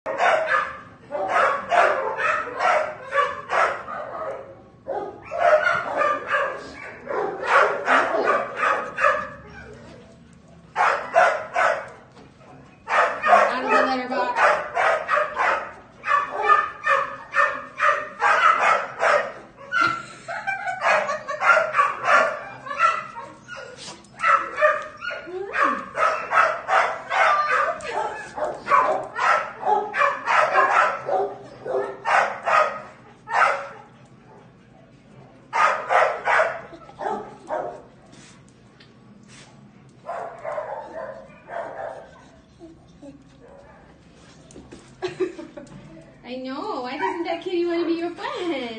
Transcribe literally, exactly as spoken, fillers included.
Out of the litter box. I know. Why doesn't that kitty want to be your friend?